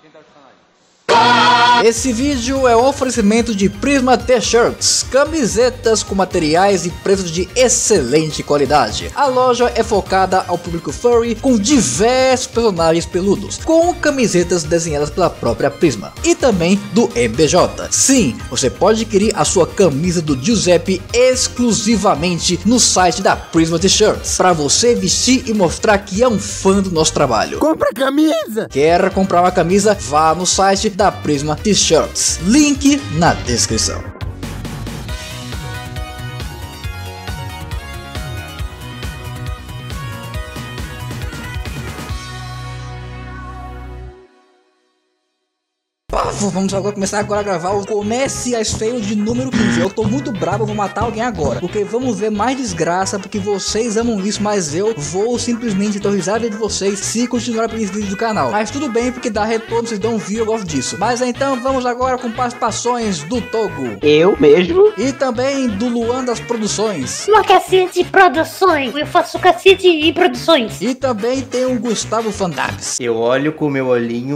Esse vídeo é um oferecimento de Prisma T-Shirts, camisetas com materiais e preços de excelente qualidade. A loja é focada ao público furry com diversos personagens peludos, com camisetas desenhadas pela própria Prisma e também do MBJ. Sim, você pode adquirir a sua camisa do Giuseppe exclusivamente no site da Prisma T-Shirts, para você vestir e mostrar que é um fã do nosso trabalho. Compra a camisa! Quer comprar uma camisa? Vá no site da Prisma T-Shirts, link na descrição. Vamos agora começar a gravar o comerciais feios de número 15. Eu tô muito bravo, eu vou matar alguém agora, porque vamos ver mais desgraça, porque vocês amam isso, mas eu vou simplesmente dar risada de vocês se continuar por esse vídeo do canal. Mas tudo bem, porque dá retorno, vocês dão um view, eu gosto disso. Mas então vamos agora com participações do Togo. Eu mesmo. E também do Luan das Produções. Cacete Produções. Eu faço Cacete e Produções. E também tem o Gustavo Fandabs. Eu olho com meu olhinho.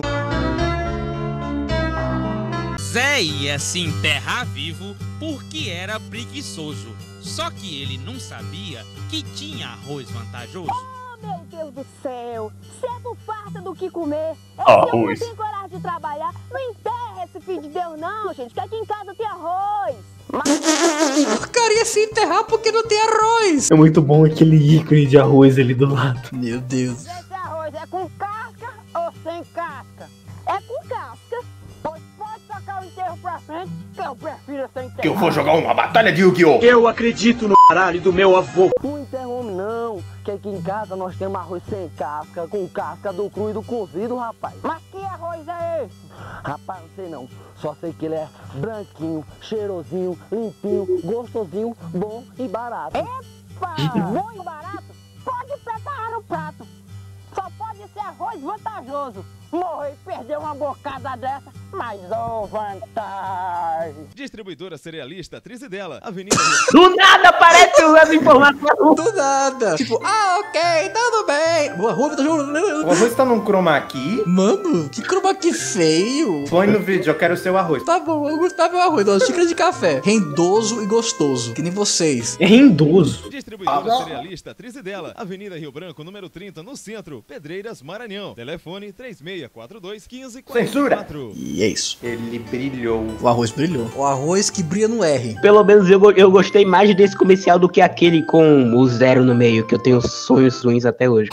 Zé ia se enterrar vivo porque era preguiçoso. Só que ele não sabia que tinha arroz vantajoso. Oh, meu Deus do céu! Cedo farta do que comer. Arroz. Eu não tenho coragem de trabalhar. Não enterra esse filho de Deus não, gente, que aqui em casa tem arroz. Porcaria se enterrar porque não tem arroz. É muito bom aquele ícone de arroz ali do lado. Meu Deus. Esse arroz é com casca ou sem casca? É com casca. Pois pode tocar o enterro pra frente, que eu prefiro sem enterro. Que eu vou jogar uma batalha de Yu-Gi-Oh! Eu acredito no caralho do meu avô. Não interrompe não, que aqui em casa nós temos arroz sem casca, com casca do cru e do cozido, rapaz. Mas que arroz é esse? Rapaz, não sei não, só sei que ele é branquinho, cheirosinho, limpinho, gostosinho, bom e barato. Epa! Bom e barato? Pode preparar no prato. Só pode ser arroz vantajoso. Morrer e perder uma bocada dessa, mas ô vantagem. Distribuidora Cerealista Trizidela, Avenida Do nada aparece as informações. Do nada. Tipo, ok, tudo bem. O arroz tá O arroz tá num chroma key? Mano, que chroma key feio. Põe no vídeo, eu quero o seu arroz. Tá bom, eu gostava do arroz, uma xícara de café. Rendoso e gostoso, que nem vocês. É rendoso. Distribuidora Cerealista Trizidela, Avenida Rio Branco, número 30, no centro, Pedreiras, Maranhão. Telefone 3642-1544. Censura! E é isso. Ele brilhou. O arroz brilhou. O arroz que brilha no R. Pelo menos eu gostei mais desse comercial do que aquele com o zero no meio, que eu tenho sonhos ruins até hoje.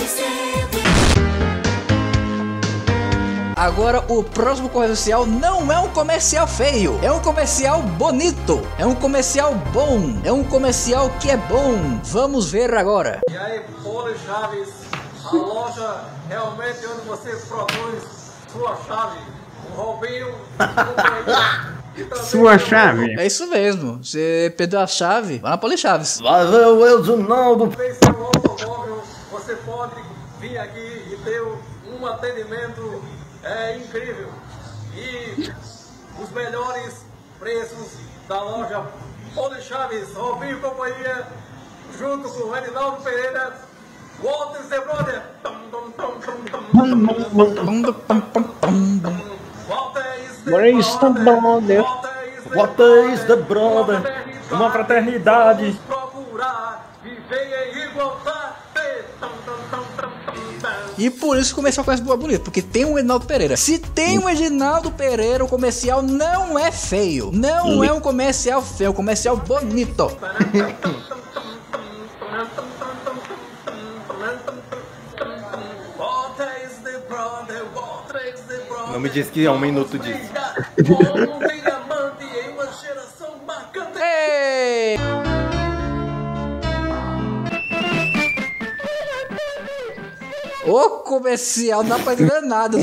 Agora o próximo comercial não é um comercial feio, é um comercial bonito, é um comercial bom, é um comercial que é bom. Vamos ver agora. E aí, Poli Chaves, a loja realmente onde você produz sua chave, o Robinho, Sua chave. É isso mesmo, você perdeu a chave, vai na Poli Chaves. Valeu, Edinaldo. Fez seu automóvel, você pode vir aqui e ter um atendimento incrível. E os melhores preços da loja Poli Chaves, Robinho e companhia, junto com o Edinaldo Pereira, Walter The Brother. Walter is the brother. Uma fraternidade. Procurar viver em igualdade. E por isso que o comercial começa bonito, porque tem um Edinaldo Pereira. Se tem um Edinaldo Pereira, o comercial não é feio. Não é um comercial feio, é um comercial bonito. Não me diz que é um minuto disso. Ei! O comercial não dá pra entender nada.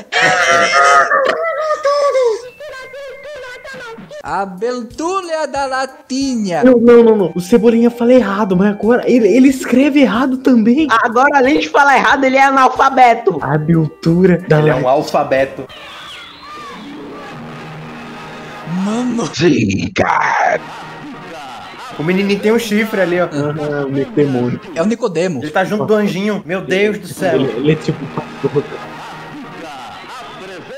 A Beltúlia da Latinha. Não. O Cebolinha fala errado, mas agora ele escreve errado também. Agora, além de falar errado, ele é analfabeto. A abertura da Ele é um alfabeto. Mano. Sim, cara. O menininho tem um chifre ali, ó. O demônio. É o Nicodemo. Ele tá junto do anjinho. Meu Deus do céu. Ele é tipo...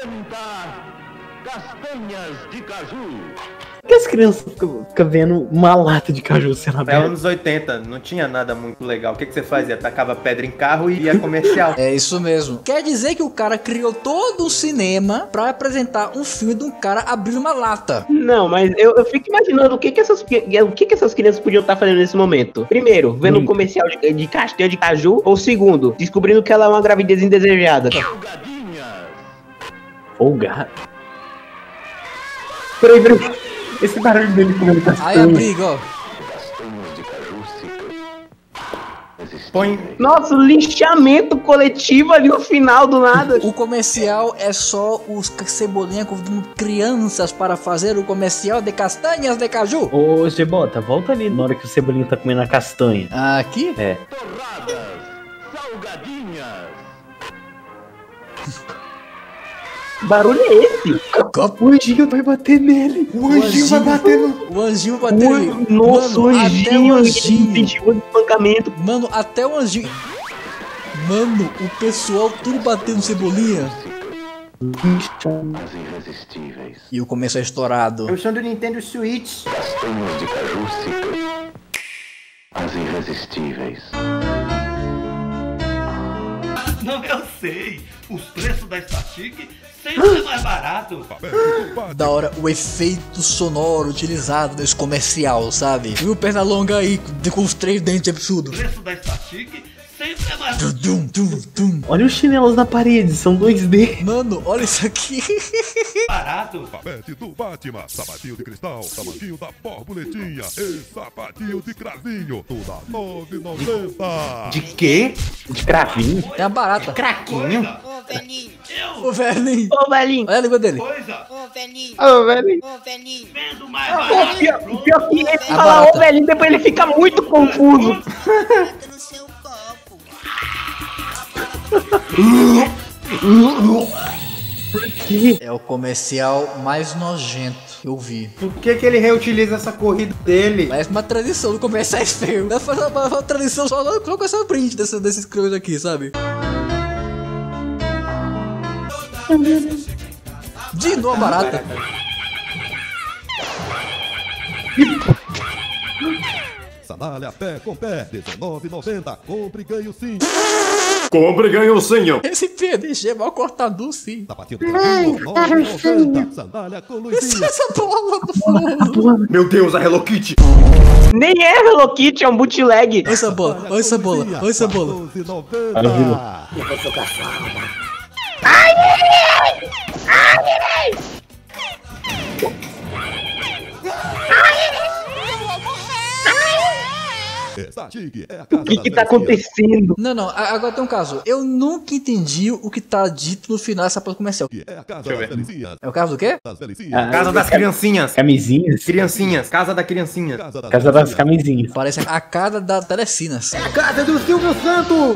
Por que as crianças ficam vendo uma lata de caju sendo É aberta? anos 80, não tinha nada muito legal. O que você fazia? Tacava pedra em carro e ia comercial. É isso mesmo. Quer dizer que o cara criou todo o cinema pra apresentar um filme de um cara abrindo uma lata. Não, mas eu fico imaginando o que essas crianças podiam estar fazendo nesse momento. Primeiro, vendo um comercial de castanha de caju. Ou segundo, descobrindo que ela é uma gravidez indesejada. Folgado. Peraí. Esse barulho dele comendo Aí a castanha. briga, ó. Põe. Nossa, linchamento coletivo ali no final do nada. O comercial é só os Cebolinha convidando crianças para fazer o comercial de castanhas de caju. Ô, Gebota, volta ali na hora que o Cebolinha tá comendo a castanha. Aqui? É. Barulho é esse? O anjinho vai bater nele. O anjinho vai bater no. O anjinho vai bater nele. Nossa, o Mano, até o anjinho anjinho. incentivou o espancamento. Mano, até o anjinho. Mano, o pessoal tudo batendo Cebolinha. E o começo é estourado. É o som do Nintendo Switch. Não, eu sei. Os preços da Static sempre é mais barato. Da hora o efeito sonoro utilizado nesse comercial, sabe? E o Pernalonga aí com os 3 dentes absurdos. O preço da Static sempre é mais Tum, tum, tum. Olha os chinelos na parede, são 2D. Mano, olha isso aqui. barato. Papete do Batman, sapatinho de cristal, tamanquinho da borboletinha e sapatinho de cravinho, tudo a R$9,90. De quê? De cravinho. É uma barata. Craquinho. Ô, velhinho. O velhinho. Ô, velhinho. Olha a língua dele. Coisa. Ô, velhinho. Ô, velhinho. Ô, velhinho. Vendo mais barato. Pior que ele A fala barata. ô, velhinho, depois ele fica muito confuso. Bota no seu copo. É o comercial mais nojento que eu vi. Por que ele reutiliza essa corrida dele? Parece uma tradição do comerciais feio. Deve fazer uma tradição só com essa print desses cruz aqui, sabe? De novo a barata. Sandália pé com pé, R$19,90. Compre e ganhe o sim. Compre e ganha um senhor. Esse PDG é mal cortado, sim. Sapatinho de cravinho, R$9,90. Sandália com luzinha. Essa bola do fundo. Meu Deus, a Hello Kitty. Nem é Hello Kitty, é um bootleg. Olha essa bola, olha essa bola, olha essa bola. R$14,90. Está chique, é a casa O que das que tá delicinhas. acontecendo? Não, não, agora tem um caso. Eu nunca entendi o que tá dito no final dessa parte comercial. Que é a casa das delicinhas. É o caso do quê? Das delicinhas. Casa das criancinhas. Camisinhas. Criancinhas. Casa da criancinha. Casa das Casa das delicinhas. camisinhas. Parece a casa da Telecinas. Casa do Silvio Santos.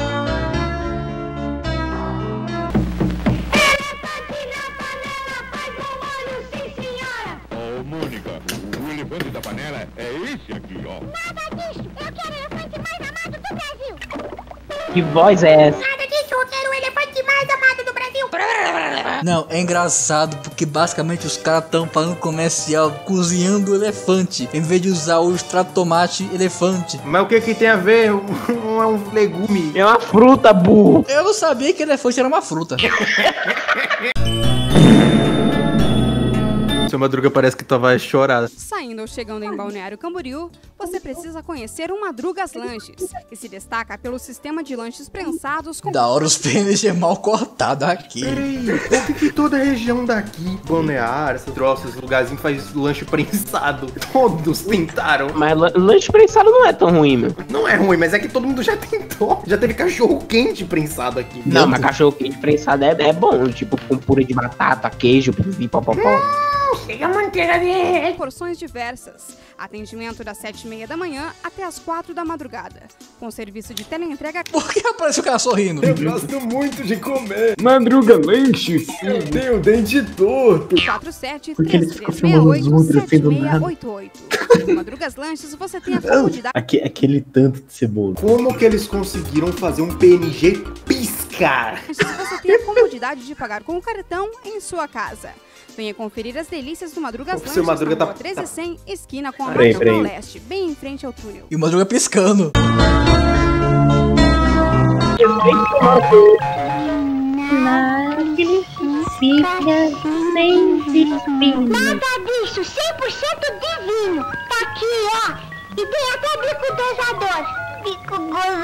Ô, Mônica, o elefante da panela é esse aqui, ó. Nada disso. Eu quero o elefante mais amado do Brasil. Que voz é essa? Nada disso. Eu quero o elefante mais amado do Brasil. Não, é engraçado porque basicamente os caras estão falando comercial cozinhando o elefante em vez de usar o extrato tomate elefante. Mas o que que tem a ver? Não é um legume. É uma fruta, burro. Eu não sabia que elefante era uma fruta. Seu Madruga parece que tu vai chorar. Saindo ou chegando em Balneário Camboriú, você precisa conhecer o Madrugas Lanches, que se destaca pelo sistema de lanches prensados com... Da hora os PNG mal cortados aqui. Peraí, por que toda a região daqui, Balneário, esses troços, esses lugarzinhos faz lanche prensado? Todos tentaram. Mas lanche prensado não é tão ruim, meu. Não é ruim, mas é que todo mundo já tentou. Já teve cachorro quente prensado aqui. Não, mas cachorro quente prensado é bom, tipo com purê de batata, queijo, pipi, popopó. Chega a manteiga dele. Porções diversas. Atendimento das 7h30 da manhã até as 4 da madrugada. Com serviço de teleentrega... Por que aparece o cara sorrindo? Eu gosto muito de comer. Madruga Lanches. Eu tenho o dente torto. 47 Porque eles ficam filmando os outros assim do nada. 7688. No Madrugas Lanches você tem a comodidade... Aquele tanto de cebola. Como que eles conseguiram fazer um PNG piscar? Você tem a comodidade de pagar com o cartão em sua casa. Venha conferir as delícias do Madrugas O seu Lanches Madruga na rua tá- 1300, esquina com a Peraí, Marginal peraí. Leste, bem em frente ao túnel. E o Madruga piscando. Nada disso, 100% divino. Tá aqui, ó. E tem até bico gozador. Bico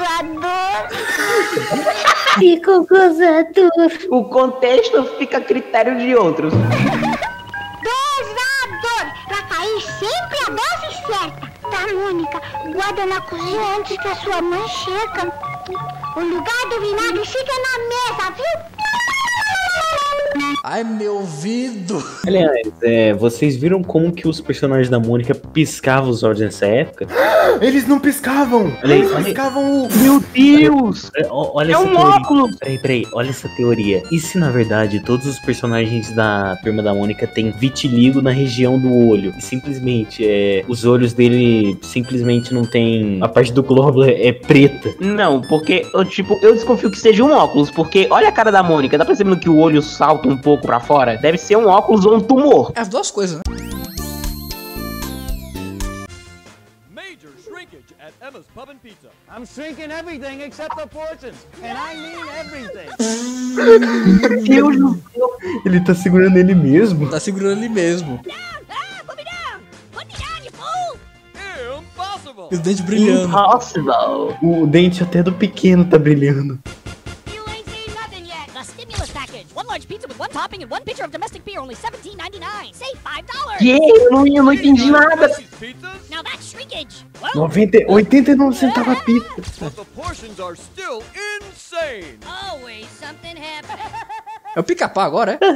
gozador. Bico gozador. O contexto fica a critério de outros. Dosador. Pra cair sempre a dose certa. Tá, Mônica? Guarda na cozinha antes que a sua mãe chega. O lugar do vinagre fica na mesa, viu? Ai, meu ouvido. Aliás, vocês viram como que os personagens da Mônica piscavam os olhos nessa época? Eles não piscavam! Olha aí, Eles olha aí. piscavam o... Meu Deus! Olha É essa um teoria. óculos! Peraí, olha essa teoria. E se na verdade todos os personagens da Turma da Mônica têm vitiligo na região do olho? E simplesmente os olhos dele simplesmente não tem. A parte do glóbulo é preta. Não, porque eu desconfio que seja um óculos, porque olha a cara da Mônica, tá percebendo que o olho salta um pouco pra fora? Deve ser um óculos ou um tumor. É as duas coisas, né? Major shrinkage at Emma's Pub and Pizza. I'm shrinking everything except the portions, and I mean everything. Ele tá segurando ele mesmo. Tá segurando ele mesmo. Impossible. E os dentes brilhando. Impossible. O dente até do pequeno tá brilhando. You ain't seen nothing yet. The stimulus package. One large pizza with one topping and one pitcher of domestic beer, only $17.99. Save $5. Que? Eu não entendi nada. Now that's shrinkage. 89 centavos a pizza. But the portions are still insane. Always something happening. É o Pica-Pau agora, é?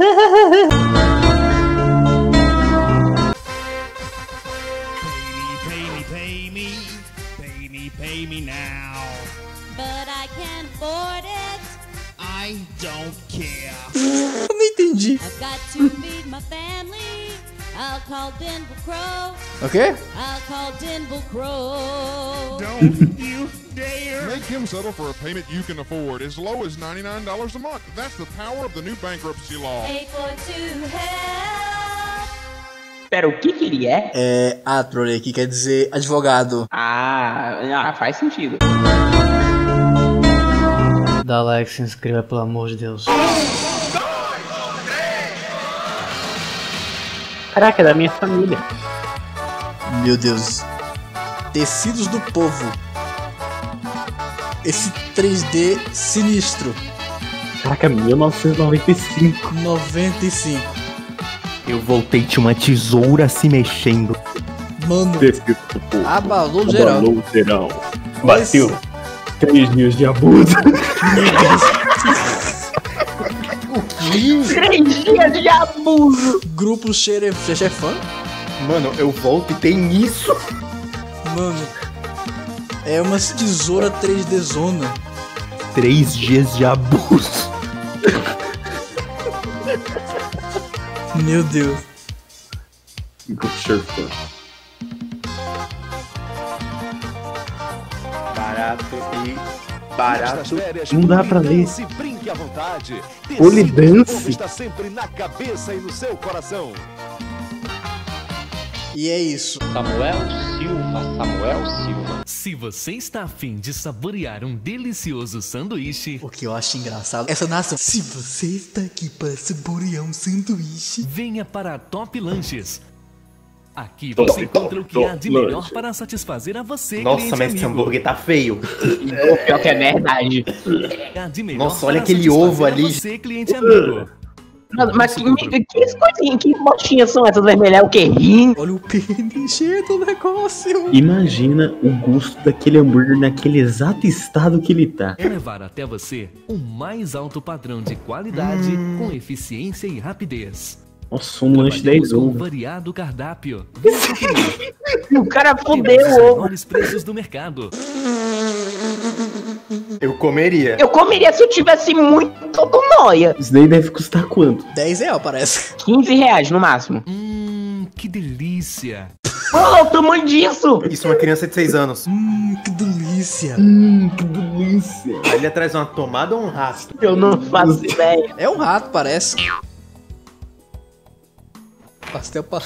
Pay me now. But I can't afford it. I don't care. Eu não entendi. I've got to feed my family. I'll call Denver Crow. O quê? I'll call Denver Crow. Don't you dare make him settle for a payment you can afford as low as $99 a month. That's the power of the new bankruptcy law. Pay for to help. Pera, o que ele é? É attorney, que quer dizer advogado. Ah, faz sentido. Dá like, se inscreva, pelo amor de Deus. Caraca, é da minha família. Meu Deus. Tecidos do povo. Esse 3D sinistro. Caraca, 1995. 95. Eu voltei, tinha uma tesoura se mexendo. Mano, Tecidos do povo. abalou geral. Abalou geral. Bateu. 3 dias de abuso. 3 dias de abuso. Grupo Xerefã? Mano, eu volto e tem isso. Mano, é uma tesoura 3D zona. 3 dias de abuso. Meu Deus. Barato. Não dá pra ler. Se brinque à vontade. Polidance. Está sempre na cabeça e no seu coração. E é isso. Samuel Silva. Se você está afim de saborear um delicioso sanduíche, O que eu acho engraçado, essa nação. Se você está aqui para saborear um sanduíche, venha para a Top Lanches. Aqui Top, você encontra o que top há de melhor lanches. para satisfazer a você, Nossa, cliente mas esse amigo. hambúrguer tá feio. Pior que é verdade. Há de melhor Nossa, olha para aquele satisfazer ovo a ali. Você, cliente amigo. Mas que coisinhas, que botinhas são essas vermelhas? É o que? Rim? olha o PNG do negócio. Imagina o gosto daquele hambúrguer naquele exato estado que ele tá. É levar até você o mais alto padrão de qualidade com eficiência e rapidez. Nossa, um lanche 10 Com um ovos. variado cardápio. Venha conferir. O cara Temos fudeu os o ovo. menores preços do mercado. Eu comeria. Eu comeria se eu tivesse muito do noia. Isso daí deve custar quanto? R$10 parece. R$15 no máximo. Que delícia. Olha o tamanho disso. Isso é uma criança de 6 anos. Que delícia. Que delícia. Ali atrás uma tomada ou um rastro? Eu não faço ideia. É um rato, parece. Pastel pra...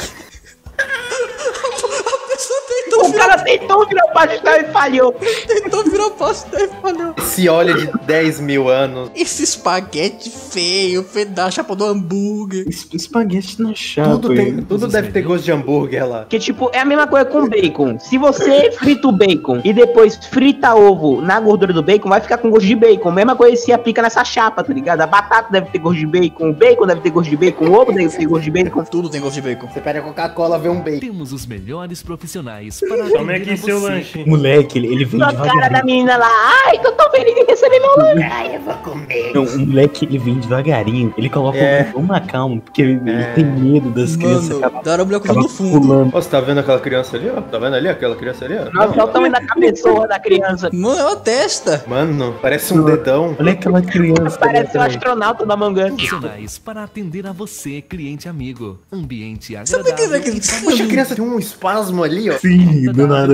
O cara tentou virar pastel e falhou. Tentou virar pastel e falhou. Esse óleo de 10 mil anos. Esse espaguete feio, da chapa do hambúrguer. Espaguete na chapa. Tudo deve ter gosto de hambúrguer lá. Que tipo, é a mesma coisa com bacon. Se você frita o bacon e depois frita ovo na gordura do bacon, vai ficar com gosto de bacon. Mesma coisa se aplica nessa chapa, tá ligado? A batata deve ter gosto de bacon, o bacon deve ter gosto de bacon, o ovo deve ter gosto de bacon. Tudo tem gosto de bacon. Você pega a Coca-Cola, vê um bacon. Temos os melhores profissionais para Tome atender aqui seu lanche. Moleque, ele vem A cara da devagarinho. menina lá, ai, tô tão feliz de receber meu lanche. Ai, eu vou comer. Não, o moleque, ele vem devagarinho. Ele coloca uma calma, porque ele tem medo das crianças. Mano, dá a mulher com no fundo. Ó, você tá vendo aquela criança ali, ó? Tá vendo ali aquela criança ali, ó? Nossa, olha o tamanho da cabeçona da criança. Mano, é uma testa. Mano, parece um dedão. Olha aquela criança. Parece um astronauta da manga. Profissionais para atender a você, cliente amigo. Ambiente Sabe que agradável. Poxa, a criança tem um espasmo ali, ó. Sim, do nada.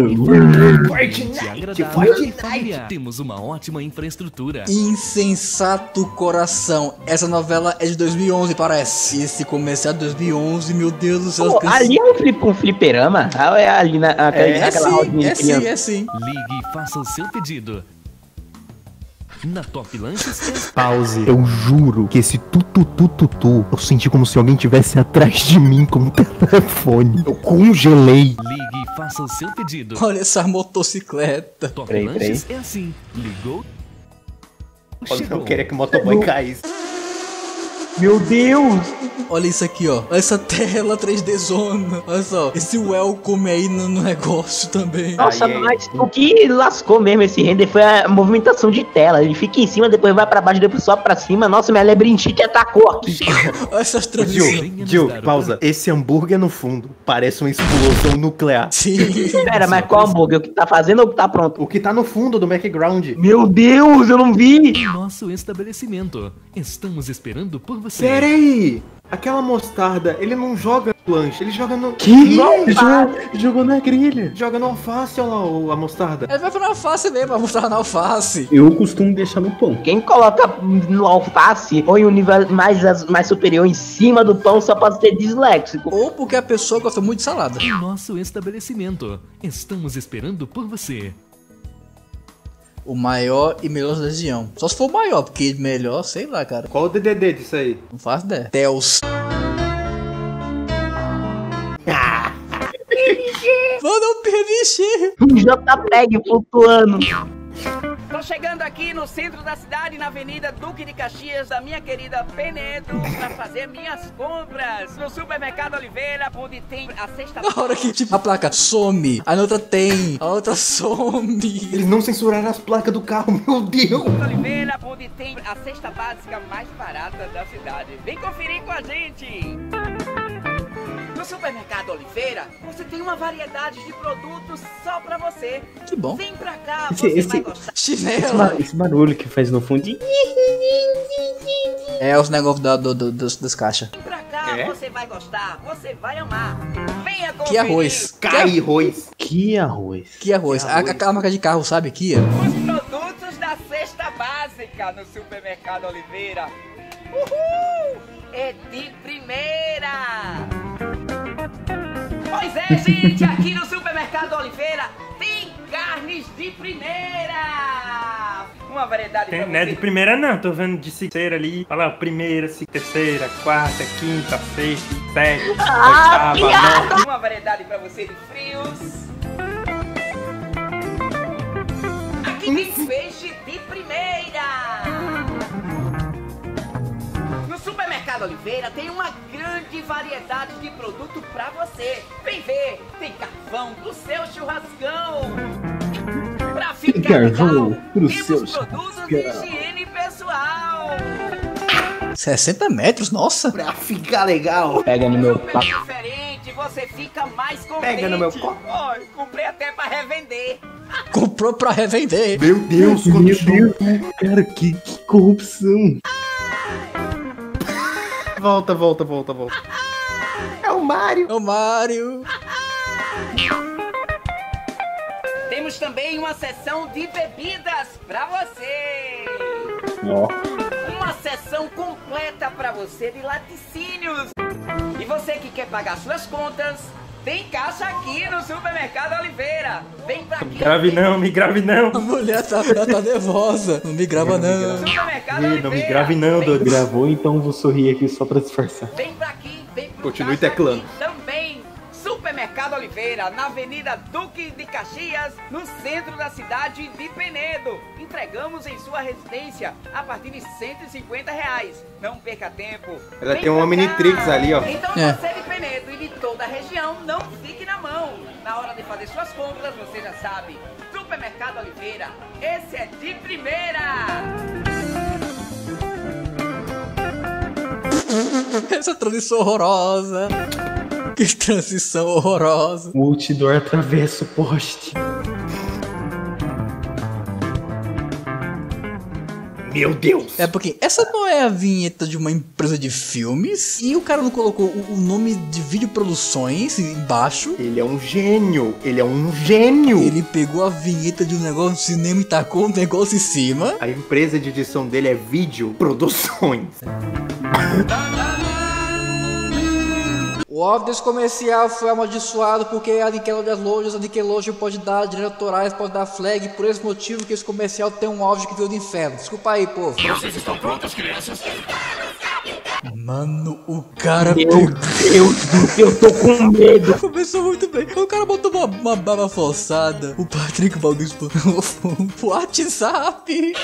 Familiar. Temos uma ótima infraestrutura. Insensato coração. Essa novela é de 2011, parece. Esse comercial de 2011, meu Deus do céu. Pô, ali é um fliperama? Ah, é ali naquela rodinha de criança. É sim. Ligue e faça o seu pedido. Na Top Lanches. Pause. Eu juro que esse tu, eu senti como se alguém tivesse atrás de mim com o telefone. Eu congelei. Ligue e faça o seu pedido. Olha essa motocicleta. Top Lanches é assim. Ligou. Eu não queria que o motoboy caísse. Meu Deus! Olha isso aqui, ó. Olha essa tela 3D zona. Olha só. Esse welcome aí no negócio também. Nossa, mas o que lascou mesmo esse render foi a movimentação de tela. Ele fica em cima, depois vai pra baixo, depois sobe pra cima. Nossa, minha labirintite atacou aqui. Olha essas transições. Gil, pausa. Esse hambúrguer no fundo parece uma explosão nuclear. Sim. Pera, mas qual hambúrguer? O que tá fazendo ou o que tá pronto? O que tá no fundo do background. Meu Deus, eu não vi! Nosso estabelecimento. Estamos esperando por você. Pera aí. Aquela mostarda, ele não joga no lanche, ele joga no... Que? Jogou na grelha. Joga no alface, olha lá a mostarda. Ele vai pra alface mesmo, vai mostrar na alface. Eu costumo deixar no pão. Quem coloca no alface ou em um nível mais superior em cima do pão só pode ser disléxico. Ou porque a pessoa gosta muito de salada. Nosso estabelecimento. Estamos esperando por você. O maior e melhor da região. Só se for o maior, porque melhor, sei lá, cara. Qual o DDD disso aí? Não faço ideia. Teus. Mano, o PNG. JPEG flutuando. Tô chegando aqui no centro da cidade, na Avenida Duque de Caxias, da minha querida Penedo, pra fazer minhas compras no Supermercado Oliveira, onde tem a cesta... Na hora que, tipo, a placa some, a outra tem, a outra some. Eles não censuraram as placas do carro, meu Deus. Oliveira, onde tem a cesta básica mais barata da cidade. Vem conferir com a gente! No Supermercado Oliveira, você tem uma variedade de produtos só pra você. Que bom. Vem pra cá, você vai gostar. Chinela. Esse barulho que faz no fundo. É os negócios das caixas. Vem pra cá, você vai gostar, você vai amar. Venha conferir. Que arroz. Que arroz. Que arroz. Aquela marca de carro, sabe? Kia. Os produtos da cesta básica no Supermercado Oliveira. Uhul! É de primeira! Pois é, gente, aqui no Supermercado Oliveira tem carnes de primeira! Uma variedade Tem, pra não é você. de primeira não, tô vendo de terceira ali. Olha lá, primeira, terceira, quarta, quinta, sexta, sétima, oitava, nona. Uma variedade pra você de frios. Aqui tem peixe de primeira! No Supermercado Oliveira tem uma grande variedade de produto pra você. Vem ver, tem carvão pro seu churrascão. Pra ficar legal, temos produtos de higiene pessoal. 60 metros, nossa. Pra ficar legal. Pega no meu Super diferente, você fica mais contente. Pega no meu copo. Ó, comprei até pra revender. Comprou pra revender. Meu Deus, Meu Deus, cara, que corrupção. Volta. É o Mario. É o Mario. Temos também uma seção de bebidas pra você. Ó. Uma seção completa pra você de laticínios. E você que quer pagar suas contas, tem caixa aqui no Supermercado Oliveira. Vem pra aqui. Me grave não. A mulher tá nervosa. Não me grava não. Supermercado Não Oliveira. me grave não, Dodô. Gravou, então vou sorrir aqui só pra disfarçar. Vem pra aqui, vem pro Continue caixa teclando. aqui também. Supermercado Oliveira, na Avenida Duque de Caxias, no centro da cidade de Penedo. Entregamos em sua residência a partir de R$150. Não perca tempo. Ela Vem tem uma pra cá. Omnitrix ali, ó. Então É. você de Penedo e de toda a região, não fique na mão. Na hora de fazer suas compras, você já sabe. Supermercado Oliveira, esse é de primeira. Essa transição horrorosa. Que transição horrorosa. O outdoor atravessa o poste. Meu Deus! É porque essa não é a vinheta de uma empresa de filmes e o cara não colocou o nome de videoproduções embaixo. Ele é um gênio! Ele é um gênio! Ele pegou a vinheta de um negócio de cinema e tacou um negócio em cima. A empresa de edição dele é Vídeo Produções. O óbvio desse comercial foi amaldiçoado porque a Nickelodeon pode dar direitos autorais, pode dar flag, por esse motivo que esse comercial tem um áudio que veio do inferno. Desculpa aí, povo. Vocês estão prontas, crianças? Mano, o cara... Meu Deus, eu tô com medo. Começou muito bem. O cara botou uma baba forçada. O Patrick Maldito pro WhatsApp.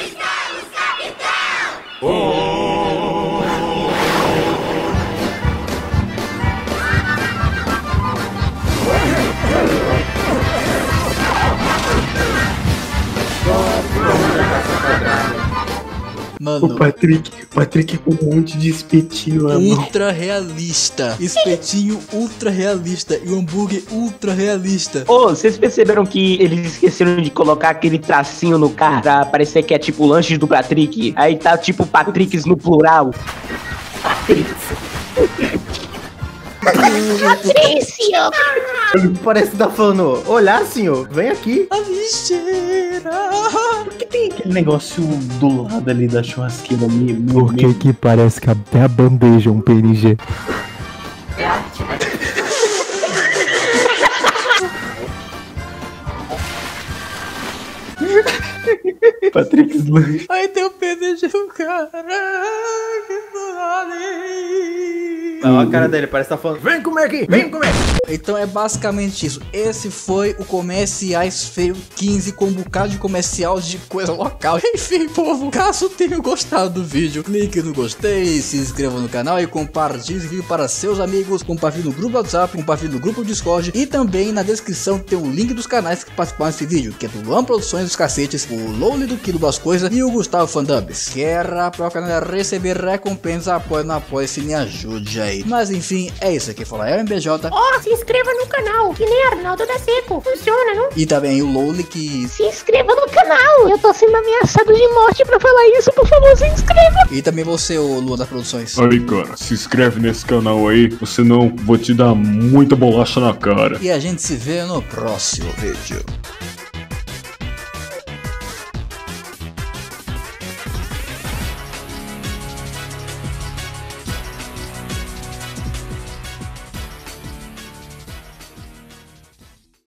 Mano, O Patrick com um monte de espetinho na mão. ultra realista. Espetinho ultra realista. E o hambúrguer ultra realista. Ô, vocês perceberam que eles esqueceram de colocar aquele tracinho no carro pra parecer que é tipo lanches do Patrick? Aí tá tipo Patricks no plural. Patrícia! Parece que tá falando, olá senhor, vem aqui. A lixeira. Por que tem aquele negócio do lado ali da churrasqueira ali? Por que que parece que até a bandeja é um PNG? Patrick Slush. Aí tem o PDG, caraca, Olha a cara dele, parece que tá falando, vem comer aqui, vem comer. Então é basicamente isso. Esse foi o Comerciais Feio 15 com um bocado de comercial de coisa local. Enfim, povo, caso tenham gostado do vídeo, clique no gostei, se inscreva no canal e compartilhe esse vídeo para seus amigos. Compartilhe no grupo do WhatsApp, compartilhe no grupo do Discord e também na descrição tem o link dos canais que participaram desse vídeo, que é do Van Produções dos Cacetes, o Lowly do Quilo das Coisas e o Gustavo Fandubs. Quer para o canal receber recompensa, apoie no Apoia-se, me ajude aí. Mas enfim, é isso aqui. Fala é o MBJ. Ó, se inscreva no canal, que nem Arnaldo da Seco. Funciona, não? E também o Lowly que... Se inscreva no canal. Eu tô sendo ameaçado de morte pra falar isso. Por favor, se inscreva. E também você, o Luan das Produções. Aí, cara, se inscreve nesse canal aí, senão vou te dar muita bolacha na cara. E a gente se vê no próximo vídeo.